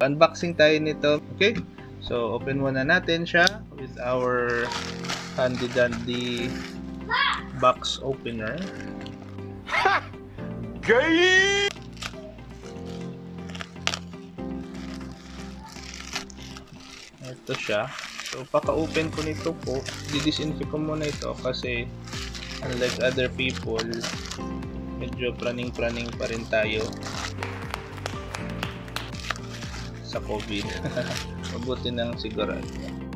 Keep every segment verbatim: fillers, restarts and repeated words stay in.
Unboxing tayo nito. Okay? So, open muna natin siya with our handy dandy box opener. Ha! Gay! Ito siya. So, paka-open ko nito po, didisinfect ko muna ito kasi unlike other people, medyo praning-praning pa rin tayo sa COVID. Mabuti nang sigurado.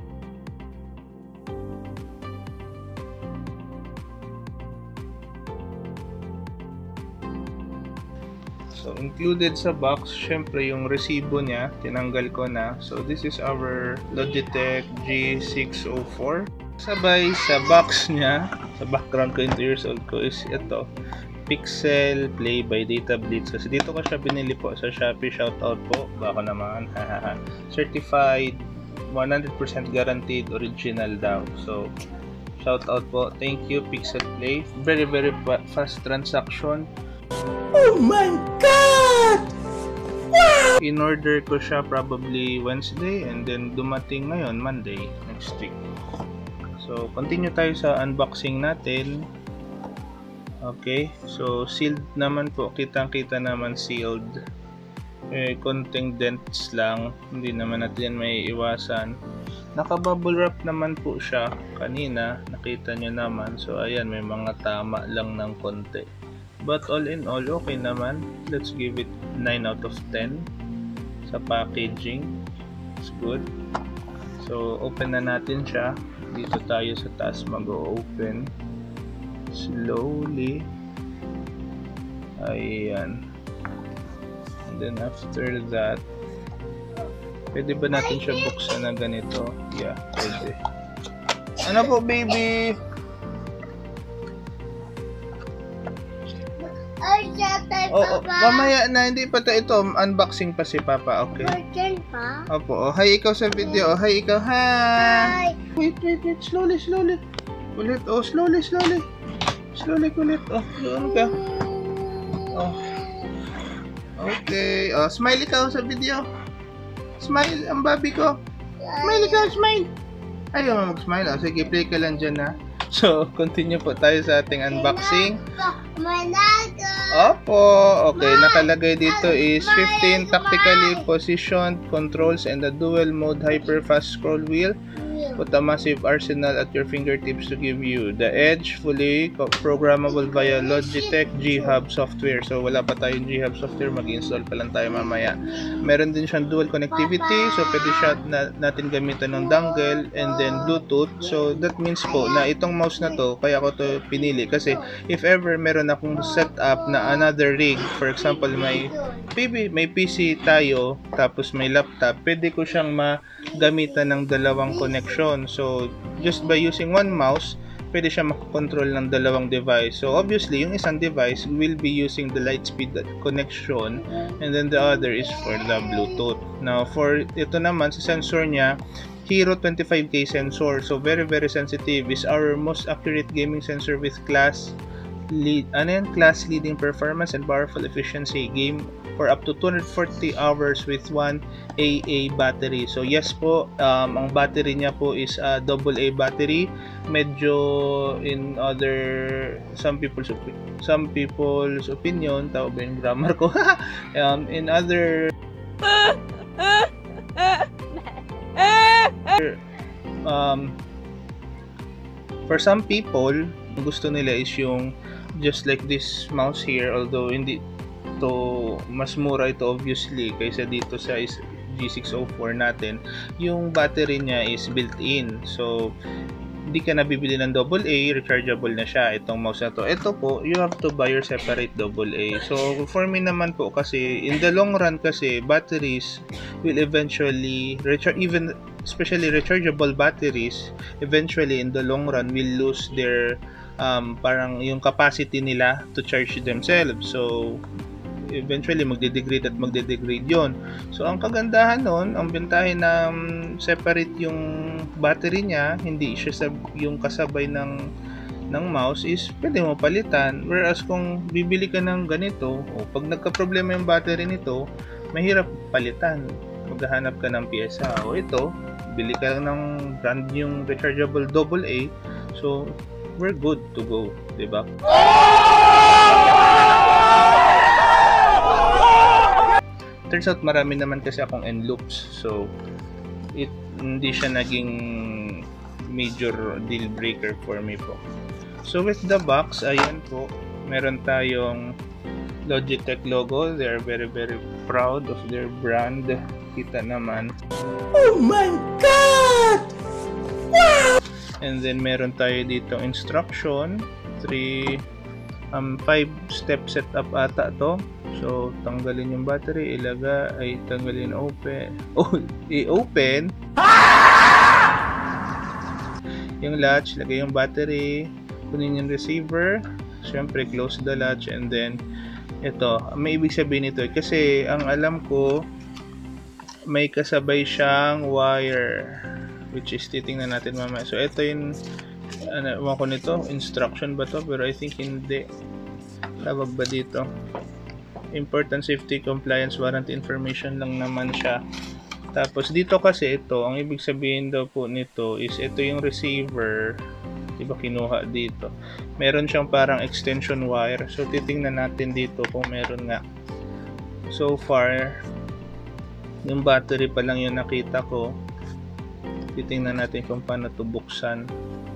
So, included sa box, syempre yung resibo niya, tinanggal ko na. So, this is our Logitech G six oh four. Sabay sa box niya, sa background ko, yung two years old ko, is ito, Pixel Play by Data Blitz. Kasi dito ko siya binili po sa Shopee. Shoutout po, baka naman. Certified, one hundred percent guaranteed, original daw. So, shoutout po. Thank you, Pixel Play. Very, very fast transaction. Oh my God! Wow! In-order ko siya probably Wednesday and then dumating ngayon Monday next week. So, continue tayo sa unboxing natin. Okay, so sealed naman po. Kitang-kita naman sealed. Eh, konting dents lang. Hindi naman natin may iwasan. Naka-bubble wrap naman po siya. Kanina, nakita nyo naman. So, ayan, may mga tama lang ng konti. But all in all, okay naman. Let's give it nine out of ten sa packaging. It's good. So, open na natin siya. Dito tayo sa taas mag-open. Slowly. Ayan. And then after that, pwede ba natin siya buksan na ganito? Yeah, pwede. Ano po, baby? Oh, oh, mamaya na, hindi pa tayo ito. Unboxing pa si Papa, okay? Pa? Opo, oh, hi ikaw sa video. Oh, hi ikaw, hi! Wait, wait, wait, slowly, slowly. Ulit, oh, slowly, slowly. Slowly, ulit. Oh, doon ka. Oh. Okay, oh, smile ikaw sa video. Smile, ang baby ko. Smile ikaw, smile. Ayaw mo mag-smile. Oh, sige, play ka lang dyan, ha. So, continue po tayo sa ating unboxing. Opo, okay, nakalagay dito is fifteen tactically positioned controls and a dual mode hyper fast scroll wheel. Put a massive arsenal at your fingertips to give you the edge, fully programmable via Logitech G hub software. So wala pa tayong G hub software, mag-install pa lang tayo mamaya. Meron din siyang dual connectivity, so pwede siya na, natin gamitan ng dongle and then Bluetooth. So that means po na itong mouse na to, kaya ko to pinili kasi if ever meron akong setup na another rig, for example may maybe may P C tayo tapos may laptop, pwede ko siyang magamitan ng dalawang connection. So, just by using one mouse, pwede siya makakontrol ng dalawang device. So, obviously, yung isang device will be using the Lightspeed connection and then the other is for the Bluetooth. Now, for ito naman, sa sensor niya, Hero twenty-five K sensor. So, very, very sensitive. Is our most accurate gaming sensor with class lead, ano yan? Class leading performance and powerful efficiency. Game for up to two hundred forty hours with one A A battery. So yes po, um, ang battery niya po is a double A battery. Medyo in other some people's some people's opinion, tao ba yung grammar ko? um, in other um, for some people, gusto nila is yung just like this mouse here, although hindi to mas mura ito obviously kaysa dito sa G six oh four natin. Yung battery niya is built-in, so hindi ka nabibili ng double A, rechargeable na siya itong mouse na to. Ito po, you have to buy your separate double A. So for me naman po, kasi in the long run kasi batteries will eventually recharge, even especially rechargeable batteries eventually in the long run will lose their um, parang yung capacity nila to charge themselves. So eventually magde-degrade at magde-degrade yon. So ang kagandahan nun, ang bentahin na um, separate yung battery niya, hindi siya sa yung kasabay ng ng mouse, is pwede mo palitan. Whereas kung bibili ka ng ganito, o pag nagka-problema yung battery nito, mahirap palitan. maghahanap ka ng piyesa. O ito, bili ka lang ng brand yung rechargeable double A. So, we're good to go, diba? Turns out marami naman kasi akong end loops. So, it hindi siya naging major deal breaker for me po. So, with the box, ayan po, meron tayong Logitech logo. They are very very proud of their brand. Kita naman. Oh my God! Wow! And then meron tayo dito instruction. three um five step setup ata to. So tanggalin yung battery, ilaga ay tanggalin open. Oh, i-open. Yung latch, lagay yung battery, kunin yung receiver. Siyempre close the latch, and then ito, may ibig sabihin nito kasi ang alam ko may kasabay siyang wire, which is titingnan natin mamaya. So ito yung ano ko nito, instruction ba to? Pero I think hindi. Tawag ba dito? Important safety compliance warranty information lang naman siya. Tapos dito kasi ito, ang ibig sabihin daw po nito is ito yung receiver. Diba kinuha dito, meron siyang parang extension wire. So titingnan natin dito kung meron nga. So far yung battery pa lang yung nakita ko. Titingnan natin kung paano to buksan.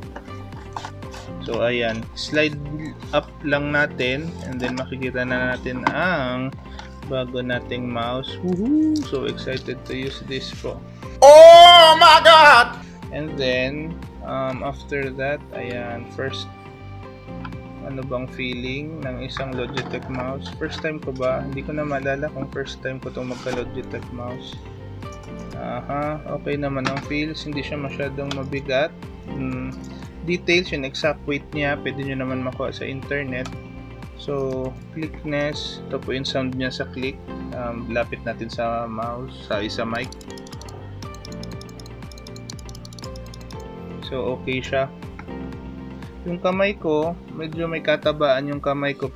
So ayan, slide up lang natin, and then makikita na natin ang bago nating mouse. Woohoo! So excited to use this po. Oh my God! And then Um, after that, ayan, first, ano bang feeling ng isang Logitech mouse? First time ko ba? Hindi ko na maalala kung first time ko itong magka-Logitech mouse. Aha, okay naman ang feels, hindi siya masyadong mabigat. Hmm, details, yung exact weight niya, pwede nyo naman makuha sa internet. So, clickness, ito po yung sound niya sa click. Um, lapit natin sa mouse, sa isa mic. So, okay siya. Yung kamay ko, medyo may katabaan yung kamay ko.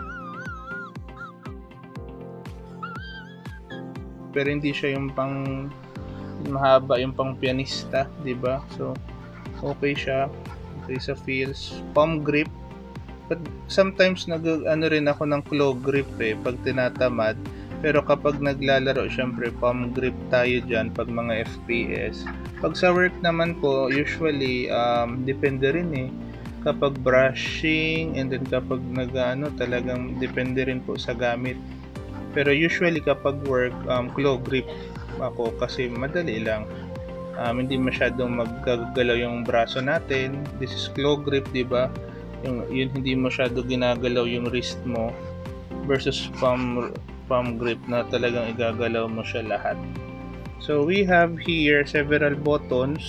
Pero hindi siya yung pang mahaba, yung pang pianista, diba? So, okay siya. Okay sa feels. Palm grip. But sometimes nag ano rin ako ng claw grip eh, pag tinatamad. Pero kapag naglalaro, syempre palm grip tayo dyan pag mga F P S. Pag sa work naman po, usually, um, depende rin eh. Kapag brushing, and then kapag nag-ano, talagang depende rin po sa gamit. Pero usually kapag work, um, claw grip ako kasi madali lang. Um, hindi masyadong maggagalaw yung braso natin. This is claw grip, diba? Yung, yun hindi masyado ginagalaw yung wrist mo versus palm, palm grip na talagang igagalaw mo siya lahat. So we have here several buttons.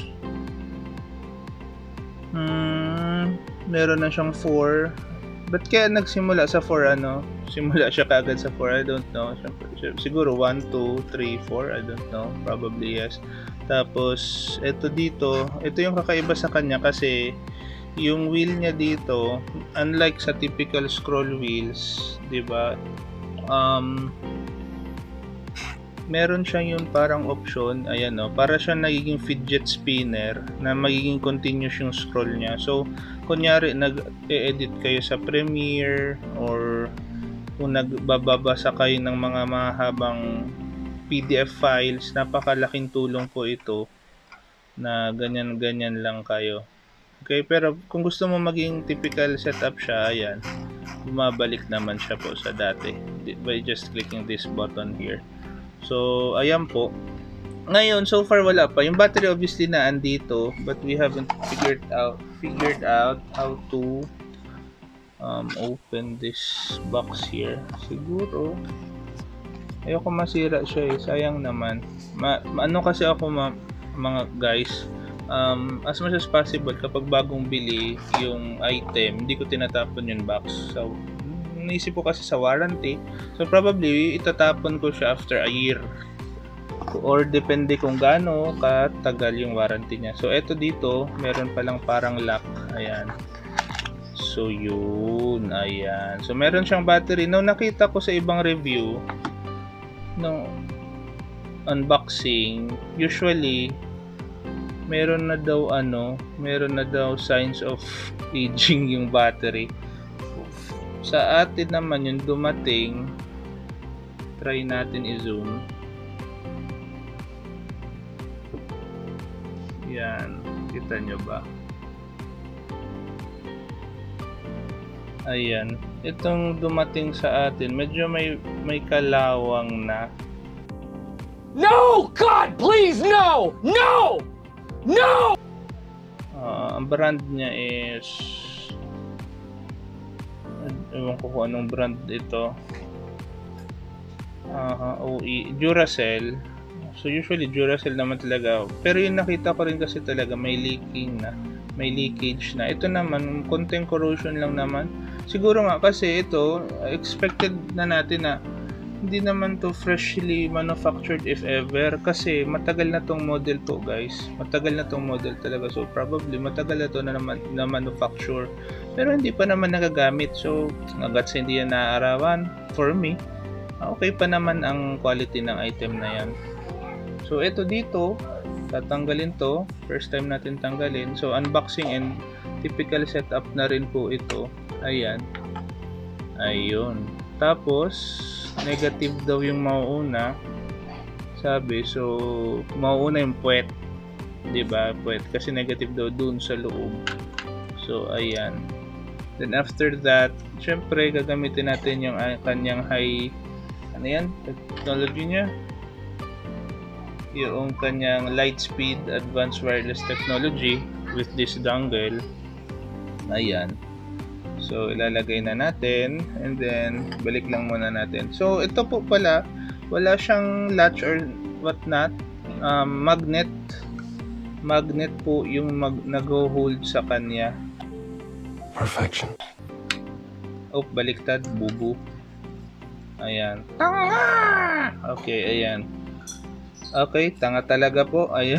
Hmm, meron na siyang four. Ba't kaya nagsimula sa four ano? Simula siya kaagad sa four, I don't know. Siguro one, two, three, four, I don't know. Probably yes. Tapos ito dito, ito yung kakaiba sa kanya kasi yung wheel niya dito, unlike sa typical scroll wheels, 'di ba? Um meron siyang yung parang option, ayan o, para siya nagiging fidget spinner na magiging continuous yung scroll niya. So, kunyari nag-e-edit kayo sa Premiere or kung nagbabasa kayo ng mga mahabang P D F files, napakalaking tulong po ito na ganyan-ganyan lang kayo. Okay, pero kung gusto mo maging typical setup siya, ayan, bumabalik naman siya po sa dati by just clicking this button here. So, ayan po. Ngayon, so far wala pa. Yung battery obviously na andito, but we haven't figured out figured out how to um, open this box here. Siguro, ayoko masira siya eh. Sayang naman. Ma ano kasi ako ma mga guys, um, as much as possible, kapag bagong bili yung item, hindi ko tinatapon yung box. So, naisip ko kasi sa warranty, so probably itatapon ko siya after a year or depende kung gaano katagal yung warranty niya. So eto dito, meron palang parang lock, ayan. So yun, ayan. So meron siyang battery. Now nakita ko sa ibang review, no, unboxing, usually meron na daw ano, meron na daw signs of aging yung battery. Sa atin naman yung dumating, try natin i-zoom. Yan, kita nyo ba? Ayan, itong dumating sa atin, medyo may may kalawang na. No! God, please, no! No! No! Uh, ang brand niya is, ewan ko kung anong brand ito. Uh, O E, Duracell. So usually Duracell naman talaga. Pero yung nakita ko rin kasi talaga may leaking na. May leakage na. Ito naman, konting corrosion lang naman. Siguro nga kasi ito, expected na natin na hindi naman to freshly manufactured if ever. Kasi matagal na tong model to guys. Matagal na tong model talaga. So probably matagal na to na, na, na manufacture. Pero hindi pa naman nagagamit. So agad sa hindi yan naaarawan. For me, okay pa naman ang quality ng item na yan. So ito dito, tatanggalin to. First time natin tanggalin. So unboxing and typical setup na rin po ito. Ayan. Ayun. Tapos negative daw yung mauuna. Sabi, so mauuna yung puwet. 'Di ba? Puwet kasi negative daw dun sa loob. So ayan. Then after that, syempre gagamitin natin yung uh, kanyang high ano yan? Technology niya. Yung kanyang Lightspeed Advanced Wireless Technology with this dongle. Ayan. So ilalagay na natin and then balik lang muna natin. So ito po pala, wala siyang latch or what not. Um, magnet. Magnet po yung mag nag-hold sa kanya. Perfection. Oh, baliktad, bubu. Ayan. Tanga! Okay, ayan. Okay, tanga talaga po. Ayan.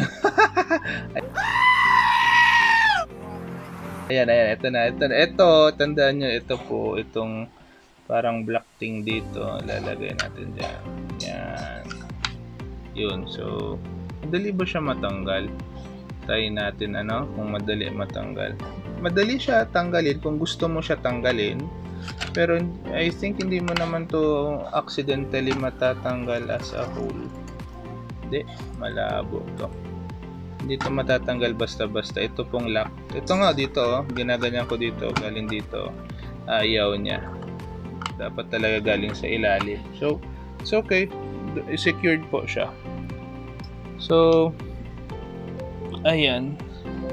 Ayan, ayan, ito na, ito na, ito, tandaan nyo, ito po, itong parang black thing dito, lalagay natin dyan, yan, yun, so, madali ba siya matanggal? Try natin, ano, kung madali matanggal. Madali siya tanggalin kung gusto mo siya tanggalin, pero I think hindi mo naman to accidentally matatanggal as a whole. Hindi, malabo to. Hindi ito matatanggal basta-basta. Ito pong lock. Ito nga dito, oh. Ginaganyan ko dito. Galing dito. Ayaw niya. Dapat talaga galing sa ilalim. So, it's okay. Secured po siya. So, ayan.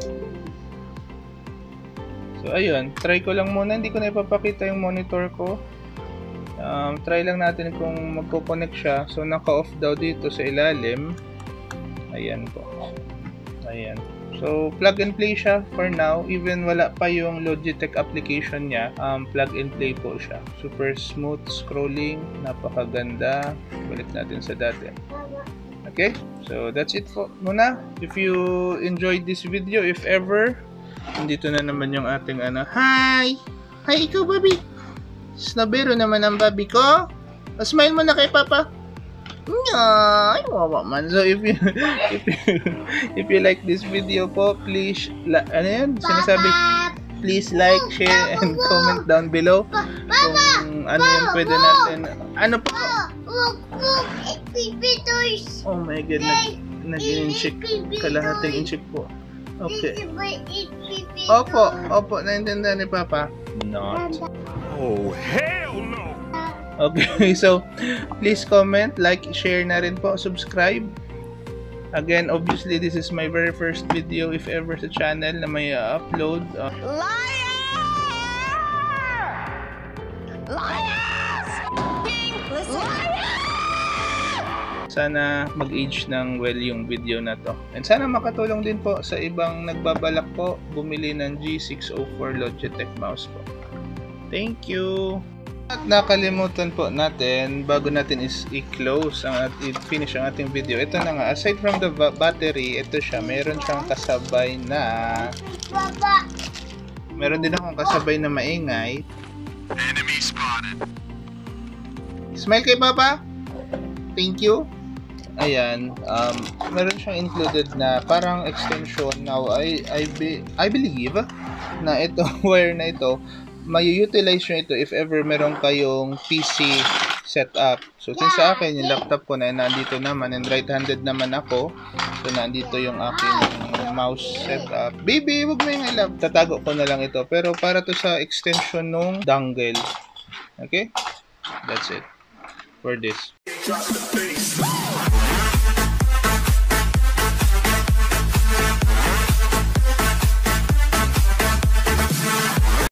So, ayun. Try ko lang muna. Hindi ko na ipapakita yung monitor ko. Um, try lang natin kung magko-connect siya. So, naka-off daw dito sa ilalim. Ayan po. Ayan. So, plug and play siya for now. Even wala pa yung Logitech application niya, um, plug and play po siya. Super smooth scrolling. Napakaganda. Balik natin sa dati. Okay? So, that's it po muna. If you enjoyed this video, if ever, nandito na naman yung ating ano. Hi! Hi, ikaw, Bobby! Snabero naman ang Bobby ko. Smile mo na kay Papa. Ay, wawa man. So if you if you if you like this video po, please la, ano yan? Sinasabi, please like, share, and comment down below kung ano yung pwede natin. Ano po? Oh my god, nag nag-incheck kalahating incheck po. Okay. Opo, opo, naintindihan ni Papa. Not. Oh, hell no! Okay, so please comment, like, share na rin po, subscribe. Again, obviously this is my very first video if ever sa channel na may uh, upload. Uh, Liar! Liars! Liar! sana mag-age ng well yung video na to. And sana makatulong din po sa ibang nagbabalak po bumili ng G six oh four Logitech mouse po. Thank you! At nakalimutan po natin bago natin is i-close ang at i-finish ang ating video. Ito na nga, aside from the battery, ito siya, meron siyang kasabay na Papa. Meron din akong kasabay na maingay. Enemy spotted. Smile kay Papa. Thank you. ayan, um, meron siyang included na parang extension. Now, I, I, be, I believe na ito, wire na ito, may-utilize nyo ito if ever meron kayong P C setup. So, since sa akin, yung laptop ko na nandito naman, and right-handed naman ako, so, nandito yung aking mouse setup. Baby, wag mo yung ilap. Tatago ko na lang ito. Pero para to sa extension nung dongle. Okay? That's it. For this.